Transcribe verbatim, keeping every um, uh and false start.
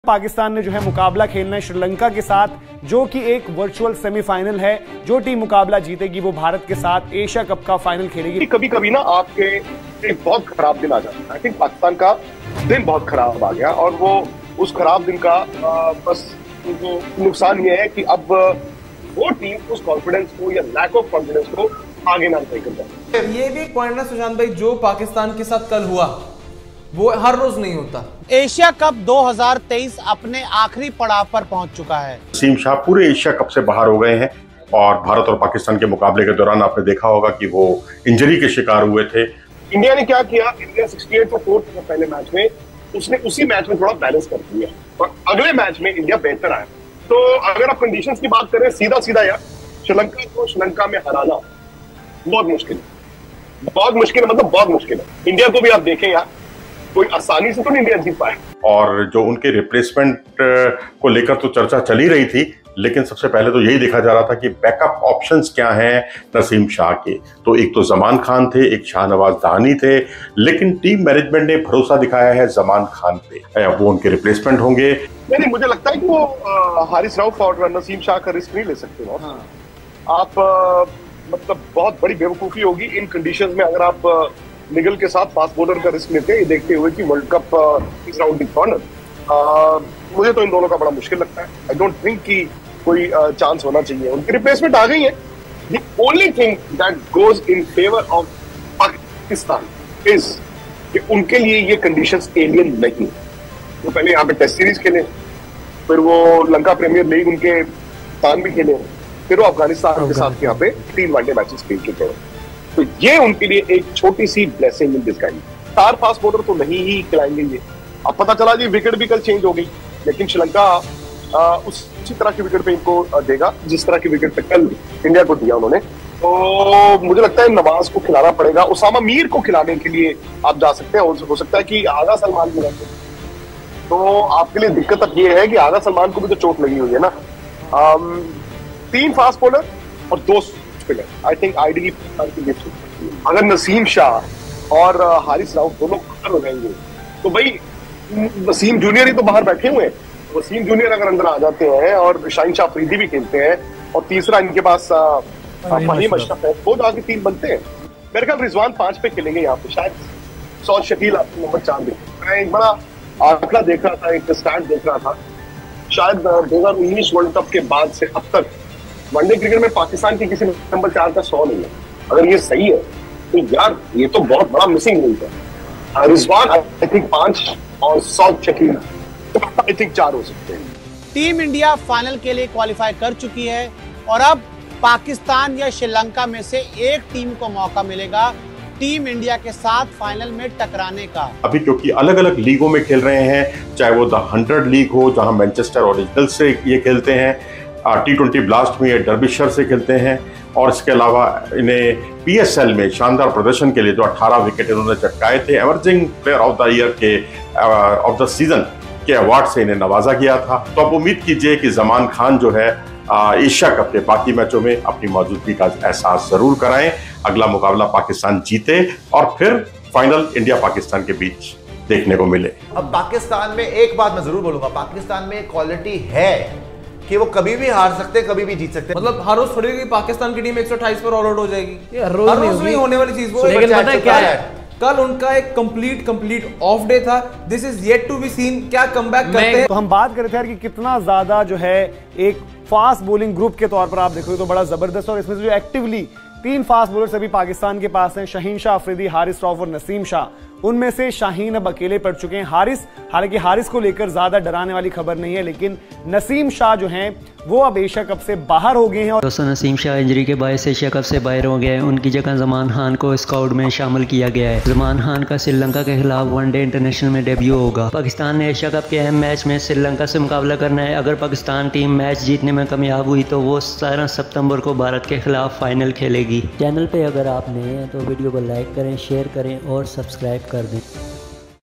पाकिस्तान ने जो है मुकाबला खेलना है श्रीलंका के साथ, जो कि एक वर्चुअल सेमीफाइनल है। जो टीम मुकाबला जीतेगी वो भारत के साथ एशिया कप का फाइनल खेलेगी। कभी कभी ना आपके एक बहुत खराब दिन आ जाता है। आई थिंक पाकिस्तान का दिन बहुत खराब आ गया और वो उस खराब दिन का आ, बस उनको नुकसान ये है कि अब वो टीम उस कॉन्फिडेंस को या लैक ऑफ कॉन्फिडेंस को आगे ना लेकर जाए। ये भी एक पॉइंट ना सुशांत भाई, जो पाकिस्तान के साथ कल हुआ वो हर रोज नहीं होता। एशिया कप दो हज़ार तेईस अपने आखिरी पड़ाव पर पहुंच चुका है। नसीम शाह पूरे एशिया कप से बाहर हो गए हैं और भारत और पाकिस्तान के मुकाबले के दौरान आपने देखा होगा कि वो इंजरी के शिकार हुए थे। इंडिया ने क्या किया, इंडिया अड़सठ फॉर फोर पहले मैच में, उसने उसी मैच में थोड़ा बैलेंस कर दिया और अगले मैच में इंडिया बेहतर आया। तो अगर आप कंडीशंस की बात करें सीधा सीधा यार, श्रीलंका को श्रीलंका में हराना बहुत मुश्किल है, बहुत मुश्किल है, मतलब बहुत मुश्किल है। इंडिया को भी आप देखें यार, कोई आसानी से तो नहीं इंडिया जीत पाए। और जो उनके रिप्लेसमेंट को लेकर तो चर्चा चली रही थी, लेकिन सबसे पहले तो यही देखा जा रहा था कि बैकअप ऑप्शंस क्या हैं नसीम शाह के। तो एक तो जमान खान थे, एक शाहनवाज दहानी थे, लेकिन टीम मैनेजमेंट ने भरोसा दिखाया है जमान खान पे, वो उनके रिप्लेसमेंट होंगे। नहीं, मुझे लगता है कि वो हारिस रऊफ और नसीम शाह का रिस्क नहीं ले सकते हो। हाँ। आप आ, मतलब बहुत बड़ी बेवकूफी होगी इन कंडीशंस में अगर आप निगल के साथ फास्ट बॉलर का रिस्क लेते हैं, देखते हुए कि वर्ल्ड कप इस राउंड की कॉर्नर। मुझे तो इन दोनों का बड़ा मुश्किल लगता है। आई डोंट थिंक कि कोई चांस होना चाहिए। उनकी रिप्लेसमेंट आ गई है। The only thing that goes in favour of Pakistan is कि उनके लिए ये कंडीशंस एलियन नहीं। वो पहले यहाँ पे टेस्ट सीरीज खेले, फिर वो लंका प्रीमियर लीग उनके पाकिस्तान भी खेले, फिर वो अफगानिस्तान के साथ यहाँ पे तीन वनडे मैचेस खेल चुके हैं। तो ये उनके लिए एक छोटी सी blessing in disguise. Star fast bowler तो नहीं ही खिलाएंगे ये। अब पता चला जी विकेट भी कल चेंज हो गई, लेकिन श्रीलंका उसी तरह की विकेट पे इनको देगा जिस तरह की विकेट पे कल इंडिया को दिया उन्होंने। तो मुझे लगता है नवाज को खिलाना पड़ेगा। उसामा मीर को खिलाने के लिए आप जा सकते हैं। हो सकता है कि आगा सलमान को रखें, तो आपके लिए दिक्कत अब ये है कि आगा सलमान को भी तो चोट लगी हुई है ना। आम, तीन फास्ट बॉलर और दो स्पिनर, आई थिंक आइडियली अगर नसीम शाह और हारिस राउफ दोनों बाहर हो जाएंगे तो भाई वसीम जूनियर ही तो बाहर बैठे हुए हैं। वसीम जूनियर अगर अंदर आ जाते हैं और शाहीन शाह अफरीदी भी खेलते हैं और तीसरा इनके पास फहीम अशरफ है, वो आगे तीन बनते हैं। मेरे ख्याल रिजवान पांच पे खेलेंगे यहाँ पे, शायद सौद शकील आपको नंबर चार देखें। मैं एक बड़ा आंकड़ा देख रहा था, एक स्टैट देख रहा था, शायद दो हजार उन्नीस वर्ल्ड कप के बाद से अब तक वनडे क्रिकेट में पाकिस्तान की किसी नंबर चार का सौ नहीं है। अगर ये सही है तो यार ये तो बहुत बड़ा मिसिंग लिंक है। रिजवान आई थिंक पांच और सौद शकील आई थिंक चार हो सकते हैं। टीम इंडिया फाइनल के लिए क्वालिफाई कर चुकी है और अब पाकिस्तान या श्रीलंका में से एक टीम को मौका मिलेगा टीम इंडिया के साथ फाइनल में टकराने का। अभी क्योंकि अलग अलग लीगों में खेल रहे हैं, चाहे वो द हंड्रेड लीग हो जहां मैनचेस्टर ओरिजिनल से ये खेलते हैं, टी ट्वेंटी ब्लास्ट में ये डर्बिशर से खेलते हैं, और इसके अलावा इन्हें पीएसएल में शानदार प्रदर्शन के लिए जो अठारह विकेट इन्होंने चटकाए थे, emerging player of the year के ऑफ द सीजन के अवार्ड से इन्हें नवाजा गया था। तो अब उम्मीद कीजिए कि जमान खान जो है एशिया कप के बाकी मैचों में अपनी मौजूदगी का एहसास जरूर कराएं। अगला मुकाबला पाकिस्तान जीते और फिर फाइनल इंडिया पाकिस्तान के बीच देखने को मिले। अब पाकिस्तान में एक बात मैं जरूर बोलूंगा, पाकिस्तान में क्वालिटी है कि वो कभी भी हार सकते हैं, कभी भी जीत सकते हैं। मतलब हर रोज थोड़ी कि पाकिस्तान की टीम एक सौ अट्ठाईस पर ऑल आउट हो जाएगी, ये हर रोज, हर रोज नहीं होने वाली चीज। वो लेकिन पता है क्या है, कल उनका एक कंप्लीट कंप्लीट ऑफ डे था। This is yet to be seen, क्या कमबैक करते हैं। तो हम बात कर रहे थे यार कि कितना ज्यादा जो है एक फास्ट बॉलिंग ग्रुप के तौर पर आप देखोगे तो बड़ा जबरदस्त, और इसमें से जो एक्टिवली तीन फास्ट बॉलर्स अभी पाकिस्तान के पास हैं, शाहीन शाह अफरीदी, हारिस रऊफ और नसीम शाह। उनमें से शाहीन अब अकेले पड़ चुके हैं। हारिस, हालांकि हारिस को लेकर ज्यादा डराने वाली खबर नहीं है, लेकिन नसीम शाह जो हैं वो अब एशिया कप से बाहर हो गए हैं। और दोस्तों नसीम शाह इंजरी के बायस एशिया कप से बाहर हो गए हैं। उनकी जगह जमान खान को स्क्वाड में शामिल किया गया है। जमान खान का श्रीलंका के खिलाफ वनडे इंटरनेशनल में डेब्यू होगा। पाकिस्तान ने एशिया कप के अहम मैच में श्रीलंका से मुकाबला करना है। अगर पाकिस्तान टीम मैच जीतने में कामयाब हुई तो वो सत्रह सितंबर को भारत के खिलाफ फाइनल खेलेगी। चैनल पे अगर आप नए हैं तो वीडियो को लाइक करें, शेयर करें और सब्सक्राइब कर दें।